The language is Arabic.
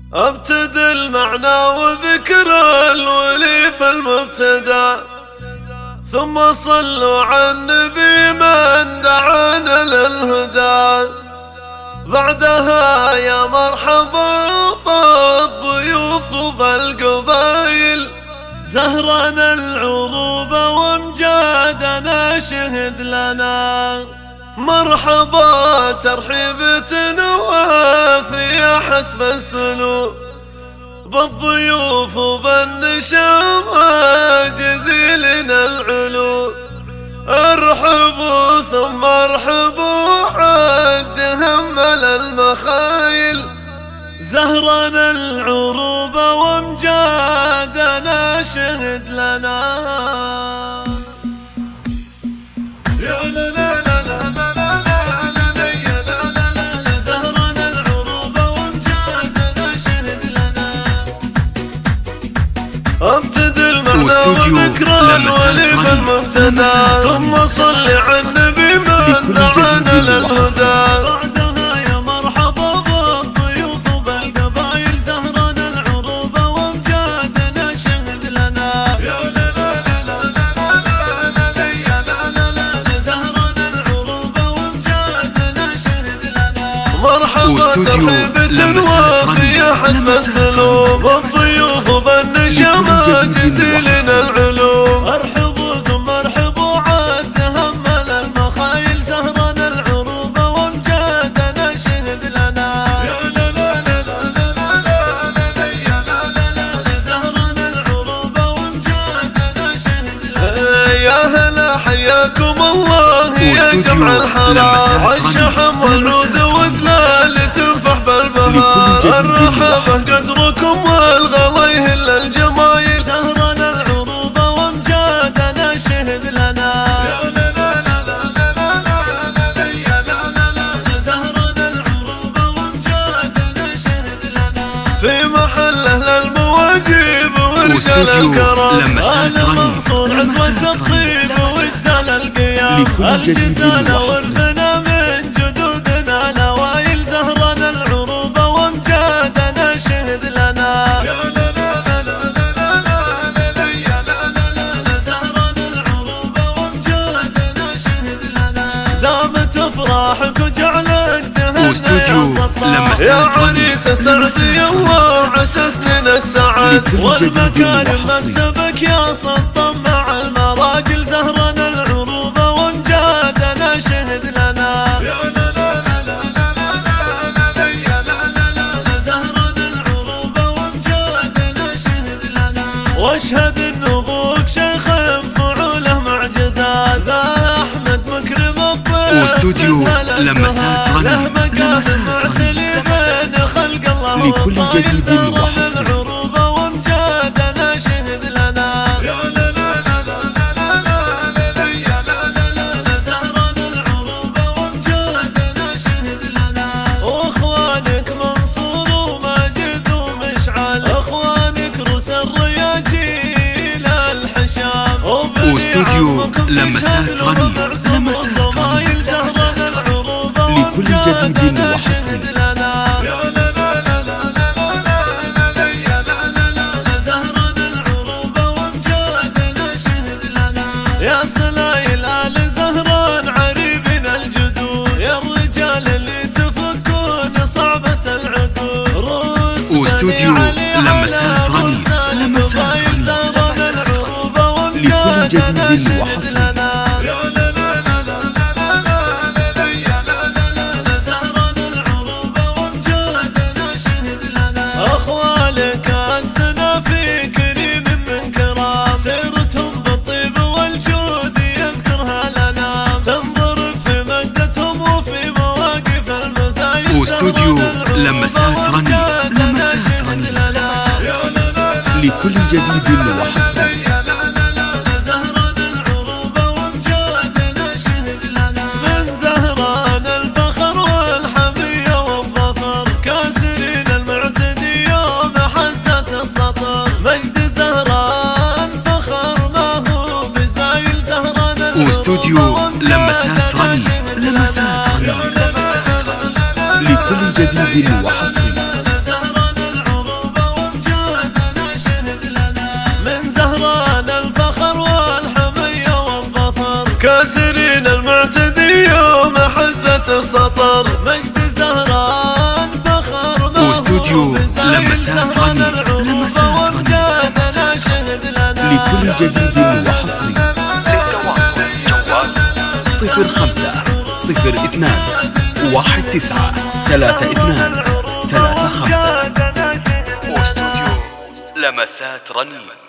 ابتدي المعنى وذكر الولي في المبتدا، ثم صلوا على النبي من دعانا للهدى. بعدها يا مرحبا بالضيوف وبالقبايل، زهرنا العروبة وامجادنا شهد لنا. مرحبا ترحيبة وافية حسب السلوك، بالضيوف وبالنشامة جزيلنا العلو. ارحبوا ثم ارحبوا عد همل المخايل، زهرنا العروبة وامجادنا شهد لنا. يا لا لا لا لا لا ابتدي المعنى وذكر الولي في المبتدا، ثم صل على النبي من دعانا للهدى. بعدها يا مرحبا بالضيوف وبالقبايل، زهرنا العروبة وامجادنا شهد لنا. يا لا لا لا لا لا لا يا لا لا لا، زهرنا العروبة وامجادنا شهد لنا. مرحبا ترحيبة وافية حسب السلوك، بالضيوف وبالنشامة جزيلنا العلوم. ارحبوا ثم ارحبوا عد همل المخايل، زهرنا العروبة وامجادنا شهد لنا. يا لا لا لا لا لا لا يا لا لا لا، زهرنا العروبة وامجادنا شهد لنا. يا هلا حياكم الله يا جمع الحرام، والشحم والعود وذلال تنفح بالبهار. الرحابة قدركم والغلا يهل الجمايل، زهرنا العروبة وامجادنا شهد لنا. يا لا لا لا لا لا لا يا لا لا لا، زهرنا العروبة وامجادنا شهد لنا. في محله للمواجيب ورجال الكرام، آل منصور عزوة الطيب واجزال القيام. الجزالة والثنى من جدودنا نوايل، زهرنا العروبة وامجادنا شهد لنا. يا لا لا لا لا لا يا لا لا لا، زهرنا العروبة وامجادنا شهد لنا. دامت افراحك وجعلك تهنى يا سطار، يا عريس سعدي الله عسى سنينك سعد، والمكارم مكسبك يا سطام مع المراجل، زهرنا العروبة وامجادنا شهد لنا. يا لا لا لا لا لا يا لا لا لا، زهرنا العروبة وامجادنا شهد لنا. واشهد ان ابوك شيخ فعوله معجزات، ذا احمد مكرم الطيب واستوديو لمسات رنين، له مقام معتلي بين خلق الله لكل جديد وحصري. العروبة وامجادنا شهد لنا. يا لا لا لا لا لا يا لا لا لا، زهرنا العروبة وامجادنا شهد لنا. واخوانك منصور وماجد ومشعل، اخوانك روس الرياجيل الحشام، واستوديو لمسات رنين، لمسات رنين، لكل جديد وحصري. يا سلايل آل زهران عريبنا الجدود، يا الرجال اللي تفكون صعبة العقود. روس واستوديو لمسات رنين، لمسات رنين، لكل جديد وحصري. اخوالك السنا في كريم من كرام، سيرتهم بالطيب والجود يذكرها لنا. تنظر في مجدتهم وفي مواقف المثايل، واستوديو لمسات رنين، لمسات رنين، لكل جديد وحصري. من زهران الفخر والحمية والظفر، كاسرين المعتدي يوم حزة السطر. مجد زهران فخر ما هو بزايل، زهران واستوديو لمسات رنين، لمسات رنين، لكل جديد وحصري. المعتدي يوم حزة السطر مجد زهران فخر واستوديو لمسات رني لمسات رني لكل جديد وحصري. للتواصل جوال 05 02 19 32 35. واستوديو لمسات رني.